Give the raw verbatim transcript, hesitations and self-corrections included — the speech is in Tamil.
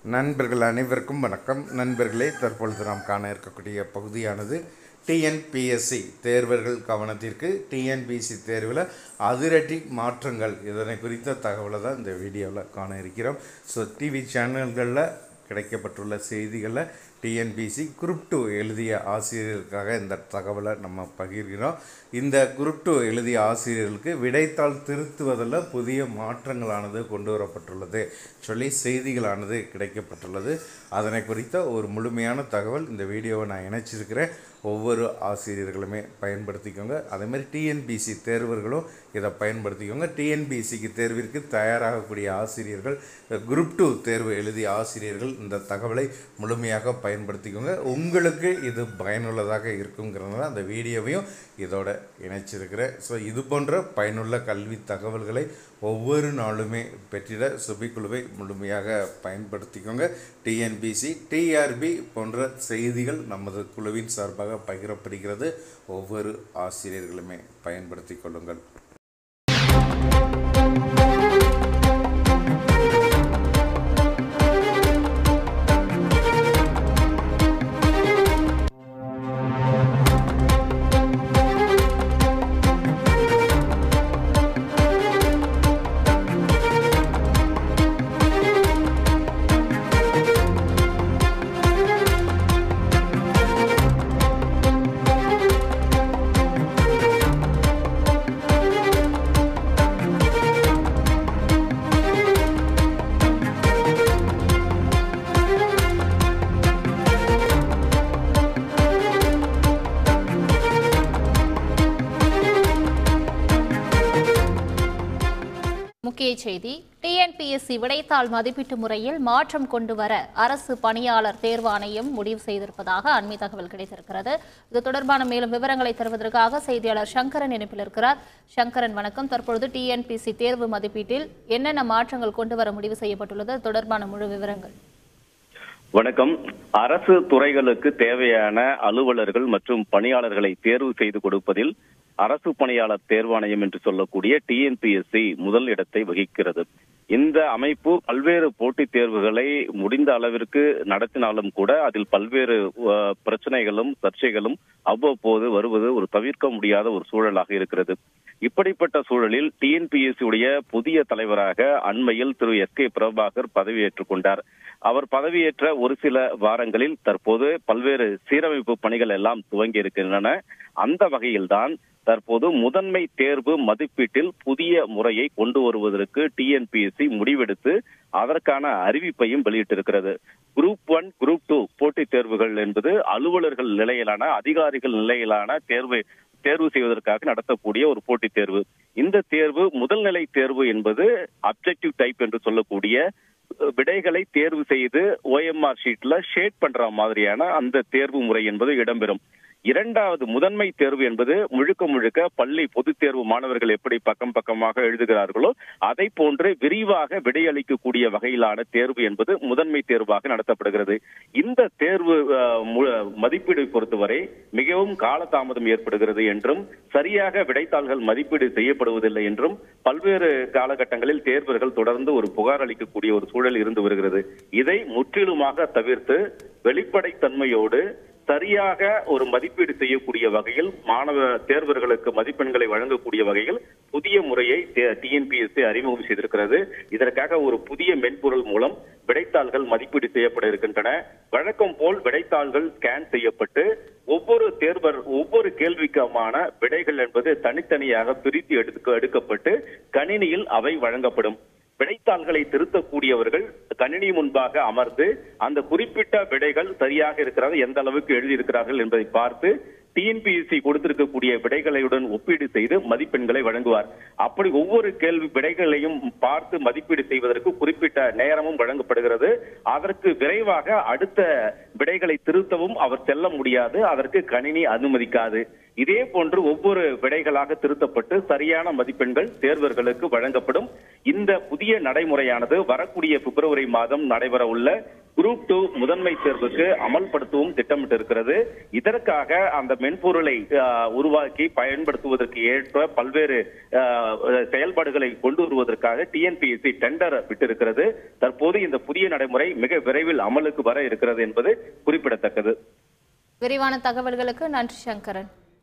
நண்பர்கள் அனைவருக்கும் வணக்கம். நண்பர்களே, தற்பொழுது நாம் காண இருக்கக்கூடிய பகுதியானது டிஎன்பிஎஸ்சி தேர்வர்கள் கவனத்திற்கு. டிஎன்பிஎஸ்சி தேர்வில் அதிரடி மாற்றங்கள் இதனை குறித்த தகவலை தான் இந்த வீடியோவில் காண இருக்கிறோம். ஸோ டிவி சேனல்களில் கிடைக்கப்பட்டுள்ள செய்திகளில் டிஎன்பிஎஸ்சி குரூப் டூ எழுதிய ஆசிரியர்களுக்காக இந்த தகவலை நம்ம பகிர்கிறோம். இந்த குரூப் டூ எழுதிய ஆசிரியர்களுக்கு விடைத்தாள் திருத்துவதில் புதிய மாற்றங்களானது கொண்டு வரப்பட்டுள்ளது சொல்லி செய்திகளானது கிடைக்கப்பட்டுள்ளது. அதனை குறித்த ஒரு முழுமையான தகவல் இந்த வீடியோவை நான் இணைச்சிருக்கிறேன். ஒவ்வொரு ஆசிரியர்களுமே பயன்படுத்திக்கோங்க. அதேமாதிரி டிஎன்பிஎஸ்சி தேர்வர்களும் இதை பயன்படுத்திக்கோங்க. டிஎன்பிஎஸ்சிக்கு தேர்விற்கு தயாராகக்கூடிய ஆசிரியர்கள், குரூப் டூ தேர்வு எழுதிய ஆசிரியர்கள் இந்த தகவலை முழுமையாக பயன்படுத்திக்கோங்க. உங்களுக்கு இது பயனுள்ளதாக இருக்குங்கிறதுனால அந்த வீடியோவையும் இதோட இணைச்சிருக்கிறேன். ஸோ இது போன்ற பயனுள்ள கல்வி தகவல்களை ஒவ்வொரு நாளுமே பெற்றிட சுபிக்குழுவை முழுமையாக பயன்படுத்திக்கோங்க. டிஎன்பிஎஸ்சி, டிஆர்பி போன்ற செய்திகள் நமது குழுவின் சார்பாக பகிரப்படுகிறது. ஒவ்வொரு ஆசிரியர்களுமே பயன்படுத்தி கொள்ளுங்கள். முக்கிய செய்தி: டிஎன்பிஎஸ்சி விடைத்தாள் மதிப்பீட்டு முறையில் மாற்றம் கொண்டு வர அரசு பணியாளர் தேர்வாணையம் முடிவு செய்திருப்பதாக அண்மை தகவல் கிடைத்திருக்கிறது. இது தொடர்பான மேலும் விவரங்களை தருவதற்காக செய்தியாளர் சங்கரன் இணைப்பில் இருக்கிறார். சங்கரன், வணக்கம். தற்பொழுது டிஎன்பிஎஸ்சி தேர்வு மதிப்பீட்டில் என்னென்ன மாற்றங்கள் கொண்டு வர முடிவு செய்யப்பட்டுள்ளது, தொடர்பான முழு விவரங்கள்? வணக்கம். அரசு துறைகளுக்கு தேவையான அலுவலர்கள் மற்றும் பணியாளர்களை தேர்வு செய்து கொடுப்பதில் அரசு பணியாளர் தேர்வாணையம் என்று சொல்லக்கூடிய டிஎன்பிஎஸ்சி முதல் இடத்தை வகிக்கிறது. இந்த அமைப்பு பல்வேறு போட்டித் தேர்வுகளை முடிந்த அளவிற்கு நடத்தினாலும் கூட அதில் பல்வேறு பிரச்சனைகளும் சர்ச்சைகளும் அவ்வப்போது வருவது ஒரு தவிர்க்க முடியாத ஒரு சூழலாக இருக்கிறது. இப்படிப்பட்ட சூழலில் டிஎன்பிஎஸ்சி உடைய புதிய தலைவராக அண்மையில் திரு எஸ் கே பிரபாகர் பதவியேற்றுக் கொண்டார். அவர் பதவியேற்ற ஒரு சில வாரங்களில் தற்போது பல்வேறு சீரமைப்பு பணிகள் எல்லாம் துவங்கி இருக்கின்றன. அந்த வகையில்தான் தற்போது முதன்மை தேர்வு மதிப்பீட்டில் புதிய முறையை கொண்டு வருவதற்கு டிஎன்பிஎஸ்சி முடிவெடுத்து அதற்கான அறிவிப்பையும் வெளியிட்டிருக்கிறது. குரூப் ஒன், குரூப் டூ போட்டித் தேர்வுகள் என்பது அலுவலர்கள் நிலையிலான, அதிகாரிகள் நிலையிலான தேர்வு தேர்வு செய்வதற்காக நடத்தக்கூடிய ஒரு போட்டித் தேர்வு. இந்த தேர்வு முதல் நிலை தேர்வு என்பது அப்ஜெக்டிவ் டைப் என்று சொல்லக்கூடிய விடைகளை தேர்வு செய்து ஓஎம்ஆர் ஷீட்ல ஷேட் பண்ற மாதிரியான அந்த தேர்வு முறை என்பது இடம்பெறும். இரண்டாவது முதன்மை தேர்வு என்பது முழுக்க முழுக்க பள்ளி பொதுத் தேர்வு மாணவர்கள் எப்படி பக்கம் பக்கமாக எழுதுகிறார்களோ அதை போன்று விரிவாக விடையளிக்கக்கூடிய வகையிலான தேர்வு என்பது முதன்மை தேர்வாக நடத்தப்படுகிறது. இந்த தேர்வு மதிப்பீடு பொறுத்தவரை மிகவும் காலதாமதம் ஏற்படுகிறது என்றும் சரியாக விடைத்தாள்கள் மதிப்பீடு செய்யப்படுவதில்லை என்றும் பல்வேறு காலகட்டங்களில் தேர்வர்கள் தொடர்ந்து ஒரு புகார் அளிக்கக்கூடிய ஒரு சூழல் இருந்து வருகிறது. இதை முற்றிலுமாக தவிர்த்து வெளிப்படைத்தன்மையோடு சரியாக ஒரு மதிப்பீடு செய்யக்கூடிய வகையில் மாணவ தேர்வர்களுக்கு மதிப்பெண்களை வழங்கக்கூடிய வகையில் புதிய முறையை டிஎன்பிஎஸ்சி அறிமுகம் செய்திருக்கிறது. இதற்காக ஒரு புதிய மென்பொருள் மூலம் விடைத்தாள்கள் மதிப்பீடு செய்யப்பட இருக்கின்றன. வழக்கம் போல் விடைத்தாள்கள் ஸ்கேன் செய்யப்பட்டு ஒவ்வொரு தேர்வர் ஒவ்வொரு கேள்விக்குமான விடைகள் என்பது தனித்தனியாக பிரித்து எடுக்க எடுக்கப்பட்டு கணினியில் அவை வழங்கப்படும். விடைத்தாள்களை திருத்தக்கூடியவர்கள் கணினி முன்பாக அமர்ந்து அந்த குறிப்பிட்ட விடைகள் சரியாக இருக்கிறது, எந்த அளவுக்கு எழுதியிருக்கிறார்கள் என்பதை பார்த்து டிஎன்பிஎஸ்சி கொடுத்திருக்கக்கூடிய விடைகளுடன் ஒப்பீடு செய்து மதிப்பெண்களை வழங்குவார். அப்படி ஒவ்வொரு கேள்வி விடைகளையும் பார்த்து மதிப்பீடு செய்வதற்கு குறிப்பிட்ட நேரமும் வழங்கப்படுகிறது. அதற்கு விரைவாக அடுத்த விடைகளை திருத்தவும் அவர் செல்ல முடியாது, அதற்கு கணினி அனுமதிக்காது. இதே போன்று ஒவ்வொரு விடைகளாக திருத்தப்பட்டு சரியான மதிப்பெண்கள் தேர்வர்களுக்கு வழங்கப்படும். இந்த புதிய நடைமுறையானது வரக்கூடிய பிப்ரவரி மாதம் நடைபெற உள்ள குரூப் டூ முதன்மை தேர்வுக்கு அமல்படுத்தவும் திட்டமிட்டிருக்கிறது. இதற்காக அந்த மென்பொருளை உருவாக்கி பயன்படுத்துவதற்கு ஏற்ப பல்வேறு செயல்பாடுகளை கொண்டு வருவதற்காக டிஎன்பிஎஸ்சி டெண்டர் விட்டிருக்கிறது. தற்போது இந்த புதிய நடைமுறை மிக விரைவில் அமலுக்கு வர இருக்கிறது என்பது குறிப்பிடத்தக்கது. விரிவான தகவல்களுக்கு நன்றி சங்கரன்.